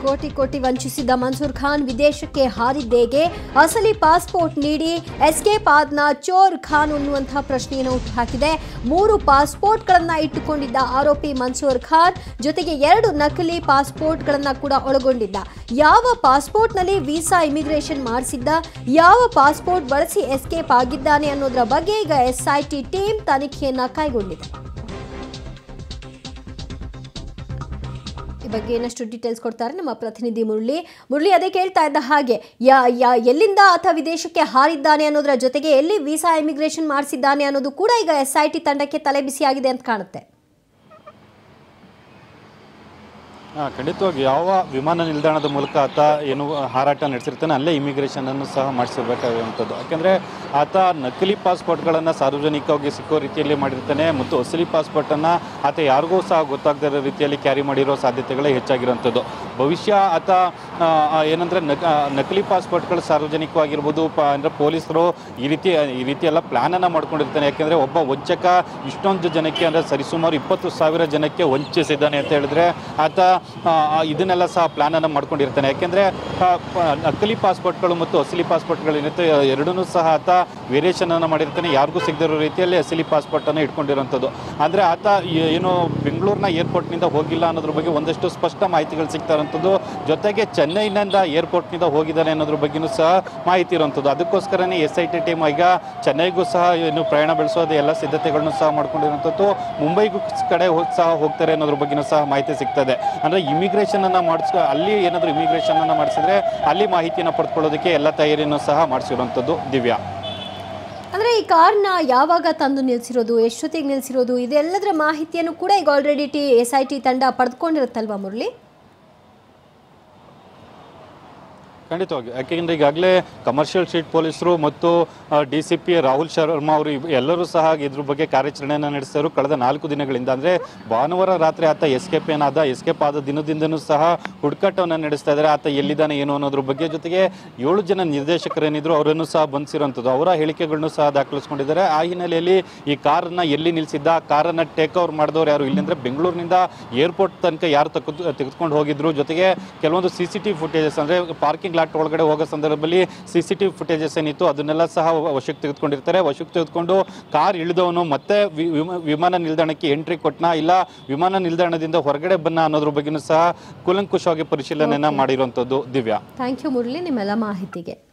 ಕೋಟಿ ವಂಚಿಸಿದ ಮನ್ಸೂರ್ ಖಾನ್ ವಿದೇಶಕ್ಕೆ ಹಾರಿದ್ದೇಗೆ ಅಸಲಿ ಪಾಸ್ಪೋರ್ಟ್ ನೀಡಿ ಎಸ್ಕೇಪ್ ಆದ್ನ ಚೋರ್ ಖಾನ್ ಅನ್ನುವಂತಹ ಪ್ರಶ್ನೆಯನ್ನು ಹುಟ್ಟುಹಾಕಿದೆ 3 ಪಾಸ್ಪೋರ್ಟ್ಗಳನ್ನ ಇಟ್ಟುಕೊಂಡಿದ್ದ ಆರೋಪಿ ಮನ್ಸೂರ್ ಖಾನ್ ಜೊತೆಗೆ 2 ನಕಲಿ ಪಾಸ್ಪೋರ್ಟ್ಗಳನ್ನ ಕೂಡ ಒಳಗೊಂಡಿದ್ದ ಯಾವ ಪಾಸ್ಪೋರ್ಟ್ನಲ್ಲಿ ವೀಸಾ ಇಮಿಗ್ರೇಷನ್ ಮಾಡಿಸಿದ್ದ ಯಾವ ಪಾಸ್ಪೋರ್ಟ್ ಬಳಸಿ ಎಸ್ಕೇಪ್ ಆಗಿದ್ದಾನೆ ಅನ್ನೋದರ ಬಗ್ಗೆ ಈಗ ಎಸ್ಐಟಿ ಟೀಮ್ ತನಿಖೆಯನ್ನ ಕೈಗೊಂಡಿದೆ ಈ ಬಗ್ಗೆ ಇನ್ನಷ್ಟು ಡೀಟೇಲ್ಸ್ ಕೊಡ್ತಾರೆ ನಮ್ಮ ಪ್ರತಿನಿಧಿ ಮುರಳಿ ಅದೇ ಕೇಳ್ತಾ ಇದ್ದ ಹಾಗೆ ಎಲ್ಲಿಂದ ಆತ ವಿದೇಶಕ್ಕೆ ಹಾರಿದ್ದಾನೆ ಅನ್ನೋದರ ಜೊತೆಗೆ ಎಲ್ಲಿ ವೀಸಾ ಇಮಿಗ್ರೇಷನ್ ಮಾಡಿಸಿದ್ದಾನೆ ಅನ್ನೋದು ಕೂಡ ಈಗ ಎಸ್ಐಟಿ ತಂಡಕ್ಕೆ ತಲೆಬಿಸಿಯಾಗಿದೆ ಅಂತ ಕಾಣುತ್ತೆ ಖಂಡಿತವಾಗಿ ಯಾವ ವಿಮಾನ ನಿಲ್ದಾಣದ ಮೂಲಕ ಆತ ಏನು ಹಾರಾಟ ನಡೆಸಿರ್ತಾನೆ ಅಲ್ಲೇ ಇಮಿಗ್ರೇಷನ್ ಅನ್ನು ಸಹ ಮಾಡಿಸಿರ್ಬೇಕಾಗುವಂಥದ್ದು ಯಾಕೆಂದರೆ ಆತ ನಕಲಿ ಪಾಸ್ಪೋರ್ಟ್ಗಳನ್ನು ಸಾರ್ವಜನಿಕವಾಗಿ ಸಿಕ್ಕೋ ರೀತಿಯಲ್ಲಿ ಮಾಡಿರ್ತಾನೆ ಮತ್ತು ಅಸಲಿ ಪಾಸ್ಪೋರ್ಟನ್ನು ಆತ ಯಾರಿಗೂ ಸಹ ಗೊತ್ತಾಗದಿರೋ ರೀತಿಯಲ್ಲಿ ಕ್ಯಾರಿ ಮಾಡಿರೋ ಸಾಧ್ಯತೆಗಳೇ ಹೆಚ್ಚಾಗಿರುವಂಥದ್ದು ಭವಿಷ್ಯ ಆತ ಏನಂದರೆ ನಕಲಿ ಪಾಸ್ಪೋರ್ಟ್ಗಳು ಸಾರ್ವಜನಿಕವಾಗಿರ್ಬೋದು ಅಂದರೆ ಪೊಲೀಸರು ಈ ರೀತಿ ಎಲ್ಲ ಪ್ಲ್ಯಾನನ್ನು ಮಾಡ್ಕೊಂಡಿರ್ತಾನೆ ಯಾಕೆಂದರೆ ಒಬ್ಬ ವಂಚಕ ಇಷ್ಟೊಂದು ಜನಕ್ಕೆ ಅಂದರೆ ಸರಿಸುಮಾರು 20,000 ಜನಕ್ಕೆ ವಂಚಿಸಿದ್ದಾನೆ ಅಂತ ಹೇಳಿದ್ರೆ ಆತ ಇದನ್ನೆಲ್ಲ ಸಹ ಪ್ಲಾನನ್ನು ಮಾಡ್ಕೊಂಡಿರ್ತಾನೆ ಯಾಕೆಂದರೆ ನಕಲಿ ಪಾಸ್ಪೋರ್ಟ್ಗಳು ಮತ್ತು ಅಸಲಿ ಪಾಸ್ಪೋರ್ಟ್ಗಳು ಏನಿರುತ್ತೆ ಎರಡನ್ನೂ ಸಹ ಆತ ವೇರಿಯೇಷನನ್ನು ಮಾಡಿರ್ತಾನೆ ಯಾರಿಗೂ ಸಿಗದಿರೋ ರೀತಿಯಲ್ಲಿ ಅಸಲಿ ಪಾಸ್ಪೋರ್ಟನ್ನು ಇಟ್ಕೊಂಡಿರೋಂಥದ್ದು ಅಂದರೆ ಆತ ಏನು ಬೆಂಗಳೂರಿನ ಏರ್ಪೋರ್ಟ್ನಿಂದ ಹೋಗಿಲ್ಲ ಅನ್ನೋದ್ರ ಬಗ್ಗೆ ಒಂದಷ್ಟು ಸ್ಪಷ್ಟ ಮಾಹಿತಿಗಳು ಸಿಗ್ತಾ ಇರೋಂಥದ್ದು ಜೊತೆಗೆ ಚೆನ್ನೈನಿಂದ ಏರ್ಪೋರ್ಟ್ನಿಂದ ಹೋಗಿದ್ದಾನೆ ಅನ್ನೋದ್ರ ಬಗ್ಗೆಯೂ ಸಹ ಮಾಹಿತಿ ಇರೋಂಥದ್ದು ಅದಕ್ಕೋಸ್ಕರನೇ SIT ಟೀಮ್ ಈಗ ಚೆನ್ನೈಗೂ ಸಹ ಏನು ಪ್ರಯಾಣ ಬೆಳೆಸೋದು ಎಲ್ಲ ಸಿದ್ಧತೆಗಳನ್ನು ಸಹ ಮಾಡ್ಕೊಂಡಿರೋಂಥದ್ದು ಮುಂಬೈಗೂ ಕಡೆ ಸಹ ಹೋಗ್ತಾರೆ ಅನ್ನೋದ್ರ ಬಗ್ಗೆಯೂ ಸಹ ಮಾಹಿತಿ ಸಿಗ್ತದೆ ಅಂದರೆ ಇಮಿಗ್ರೇಷನನ್ನು ಅಲ್ಲಿ ಏನಾದರೂ ಇಮಿಗ್ರೇಷನನ್ನು ಮಾಡಿಸಿದ್ರೆ ಅಲ್ಲಿ ಮಾಹಿತಿಯನ್ನು ಪಡೆದುಕೊಳ್ಳೋದಕ್ಕೆ ಎಲ್ಲ ತಯಾರಿಯನ್ನು ಸಹ ಮಾಡಿಸಿರುವಂಥದ್ದು ದಿವ್ಯಾ ಅಂದರೆ ಈ ಕಾರ್ನ ಯಾವಾಗ ತಂದು ನಿಲ್ಲಿಸಿರೋದು ಎಷ್ಟೊತ್ತಿಗೆ ನಿಲ್ಲಿಸಿರೋದು ಇದೆಲ್ಲದರ ಮಾಹಿತಿಯನ್ನು ಕೂಡ ಈಗ ಆಲ್ರೆಡಿ SIT ತಂಡ ಪಡೆದುಕೊಂಡಿರುತ್ತಲ್ವಾ ಮುರಳಿ ಖಂಡಿತವಾಗಿ ಯಾಕೆಂದರೆ ಈಗಾಗಲೇ ಕಮರ್ಷಿಯಲ್ ಸ್ಟ್ರೀಟ್ ಪೊಲೀಸರು ಮತ್ತು DCP ರಾಹುಲ್ ಶರ್ಮಾ ಅವರು ಎಲ್ಲರೂ ಸಹ ಇದ್ರ ಬಗ್ಗೆ ಕಾರ್ಯಾಚರಣೆಯನ್ನು ನಡೆಸಿದರು ಕಳೆದ 4 ದಿನಗಳಿಂದ ಅಂದರೆ ಭಾನುವಾರ ರಾತ್ರಿ ಆತ ಎಸ್ಕೇಪ್ ಆದ ದಿನದಿಂದನೂ ಸಹ ಹುಡುಕಾಟವನ್ನು ನಡೆಸ್ತಾ ಇದ್ದಾರೆ ಆತ ಎಲ್ಲಿದ್ದಾನೆ ಏನು ಅನ್ನೋದ್ರ ಬಗ್ಗೆ ಜೊತೆಗೆ 7 ಜನ ನಿರ್ದೇಶಕರೇನಿದ್ರು ಅವರನ್ನು ಸಹ ಬಂಧಿಸಿರುವಂಥದ್ದು ಅವರ ಹೇಳಿಕೆಗಳನ್ನು ಸಹ ದಾಖಲಿಸ್ಕೊಂಡಿದ್ದಾರೆ ಆ ಹಿನ್ನೆಲೆಯಲ್ಲಿ ಈ ಕಾರನ್ನು ಎಲ್ಲಿ ನಿಲ್ಲಿಸಿದ್ದ ಕಾರನ್ನು ಟೇಕ್ ಓವರ್ ಮಾಡಿದವರು ಯಾರು ಇಲ್ಲಿಂದರೆ ಬೆಂಗಳೂರಿನಿಂದ ಏರ್ಪೋರ್ಟ್ ತನಕ ಯಾರು ತೆಗೆದುಕೊಂಡು ಹೋಗಿದ್ರು ಜೊತೆಗೆ ಕೆಲವೊಂದು CCTV ಫುಟೇಜಸ್ ಅಂದರೆ ಪಾರ್ಕಿಂಗ್ ಲಾಟ್ ಒಳಗಡೆ ಹೋಗೋ ಸಂದರ್ಭದಲ್ಲಿ CCTV ಫುಟೇಜಸ್ ಏನಿತ್ತು ಅದನ್ನೆಲ್ಲ ಸಹ ವಶಕ್ಕೆ ತೆಗೆದುಕೊಂಡಿರ್ತಾರೆ ವಶಕ್ಕೆ ತೆಗೆದುಕೊಂಡು ಕಾರ್ ಇಳಿದವನು ಮತ್ತೆ ವಿಮಾನ ನಿಲ್ದಾಣಕ್ಕೆ ಎಂಟ್ರಿ ಕೊಟ್ಟನ ಇಲ್ಲ ವಿಮಾನ ನಿಲ್ದಾಣದಿಂದ ಹೊರಗಡೆ ಬನ್ನ ಅನ್ನೋದ್ರ ಬಗ್ಗೆನೂ ಸಹ ಕೂಲಂಕುಷವಾಗಿ ಪರಿಶೀಲನೆಯನ್ನು ಮಾಡಿರುವಂಥದ್ದು ದಿವ್ಯಾ ಥ್ಯಾಂಕ್ ಯು ಮುರಳಿ ನಿಮ್ಮೆಲ್ಲ ಮಾಹಿತಿಗೆ